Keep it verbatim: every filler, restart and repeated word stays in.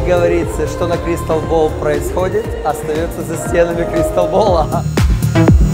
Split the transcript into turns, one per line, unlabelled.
говорится, что на Crystal Ball происходит, остается за стенами Crystal Ball.